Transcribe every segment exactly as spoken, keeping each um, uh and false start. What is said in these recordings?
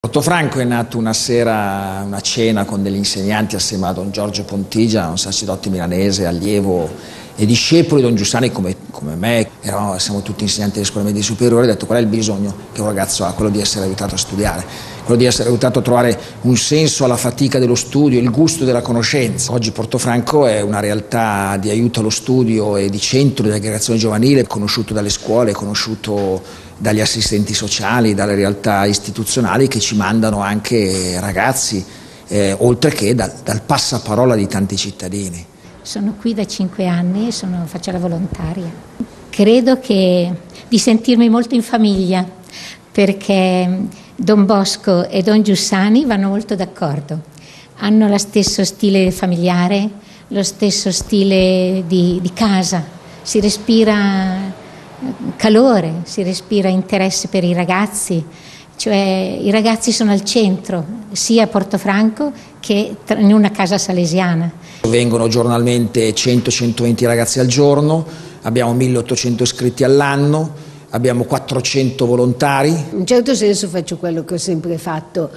Portofranco è nato una sera, una cena con degli insegnanti assieme a Don Giorgio Pontigia, un sacerdote milanese, allievo e discepolo di Don Giussani come, come me. Eravamo, siamo tutti insegnanti delle scuole medie superiori. Ho detto: qual è il bisogno che un ragazzo ha? Quello di essere aiutato a studiare, quello di essere aiutato a trovare un senso alla fatica dello studio, il gusto della conoscenza. Oggi Portofranco è una realtà di aiuto allo studio e di centro di aggregazione giovanile, conosciuto dalle scuole, conosciuto dagli assistenti sociali, dalle realtà istituzionali che ci mandano anche ragazzi, eh, oltre che dal, dal passaparola di tanti cittadini. Sono qui da cinque anni e sono, faccio la volontaria. Credo che di sentirmi molto in famiglia, perché Don Bosco e Don Giussani vanno molto d'accordo. Hanno lo stesso stile familiare, lo stesso stile di, di casa. Si respira calore, si respira interesse per i ragazzi, cioè i ragazzi sono al centro, sia a Portofranco che in una casa salesiana. Vengono giornalmente cento centoventi ragazzi al giorno, abbiamo milleottocento iscritti all'anno, abbiamo quattrocento volontari. In un certo senso faccio quello che ho sempre fatto,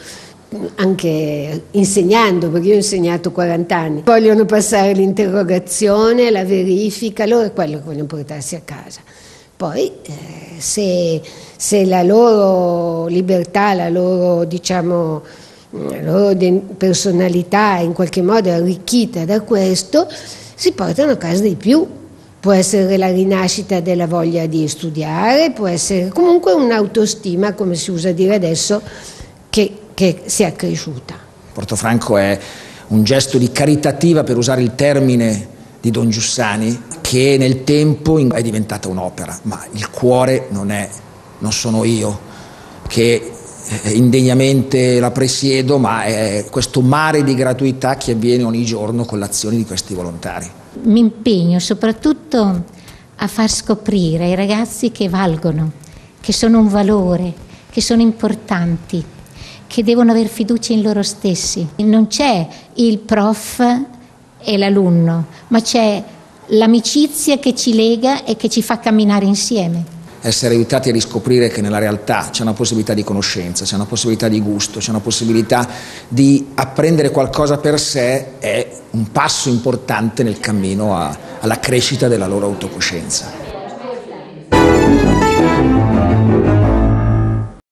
anche insegnando, perché io ho insegnato quaranta anni. Vogliono passare l'interrogazione, la verifica, loro è quello che vogliono portarsi a casa. Poi eh, se, se la loro libertà, la loro, diciamo, la loro personalità in qualche modo è arricchita da questo, si portano a casa di più. Può essere la rinascita della voglia di studiare, può essere comunque un'autostima, come si usa dire adesso, che, che si è accresciuta. Portofranco è un gesto di caritativa, per usare il termine di Don Giussani, che nel tempo è diventata un'opera, ma il cuore non è, non sono io che indegnamente la presiedo, ma è questo mare di gratuità che avviene ogni giorno con l'azione di questi volontari. Mi impegno soprattutto a far scoprire ai ragazzi che valgono, che sono un valore, che sono importanti, che devono aver fiducia in loro stessi. Non c'è il prof e l'alunno, ma c'è l'amicizia che ci lega e che ci fa camminare insieme. Essere aiutati a riscoprire che nella realtà c'è una possibilità di conoscenza, c'è una possibilità di gusto, c'è una possibilità di apprendere qualcosa per sé è un passo importante nel cammino a, alla crescita della loro autocoscienza.